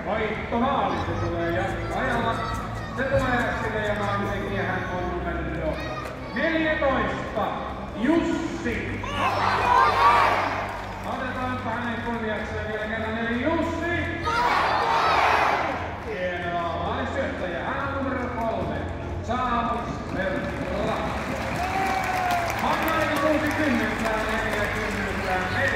Voittomaali se tulee ja ajalla se tulee sille ja maalintekijähän on numero 14, Jussi. Otetaanpa hänen kunniakseen vielä kerran, eli Jussi. Hienoa maalisyöttäjä, hän on numero 3, Charles Verla. Hannainen 60, 44.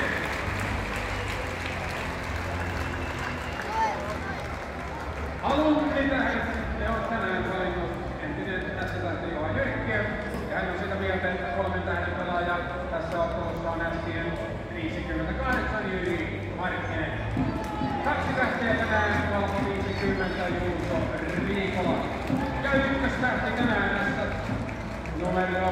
Alun pitäen te on tänään valinnut entinen tässä lähti Johan Jyrkkiö, ja hän on sitä mieltä, että 3 tähden pelaaja tässä ottelussa on äsken 58 Jyri Markkinen. 2 tähteä tänään, Valko 50 Juuso Riikola. Ja ykköstähti tänään tässä numero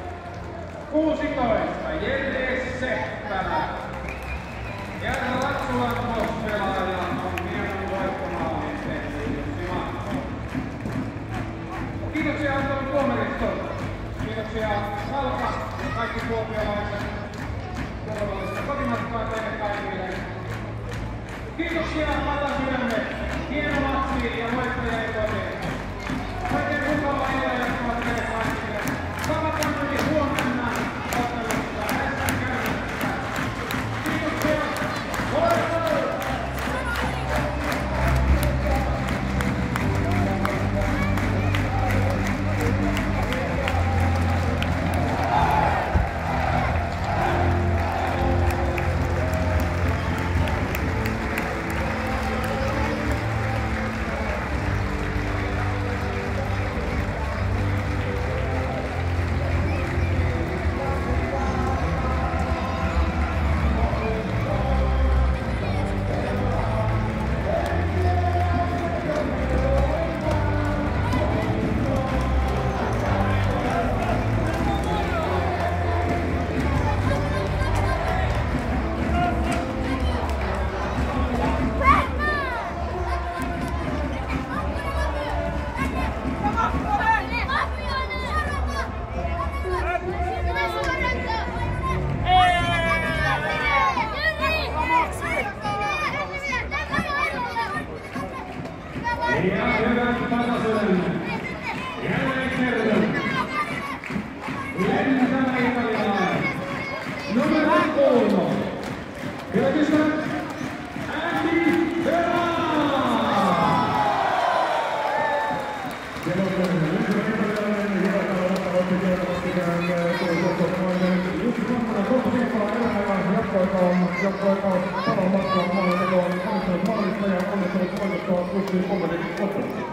16 Jelle Seppälä. Ja Ratsulan pelaaja on hienon voittomaalin tehnyt Jussi Mahto. Kiitoksia Anton Tuomaristo. Kiitoksia Salka, kaikki kuopiolaiset. Turvallista kotimatkaa teille kaikille. Kiitoksia Pata Sydämme. Hieno matsi ja voittaja ei todeeta. Oikein mukavaa illanjatkoa teille kaikille. Tavataan yli huomenna ottelusta SM Kärpästä. Kiitoksia. Ja hyvät Patasydämme. Jälleen kerran. Lentävä italialainen. Numero 1. Kyrgyzstan, Andy Vela. Jatkoikaan saman matkan maalintekoon onnistunut maalista ja onnistunut voittaa Jussi Komodin ottelussa.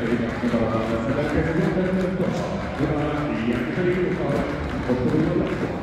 Hyvää jälkeisen iltapäivää.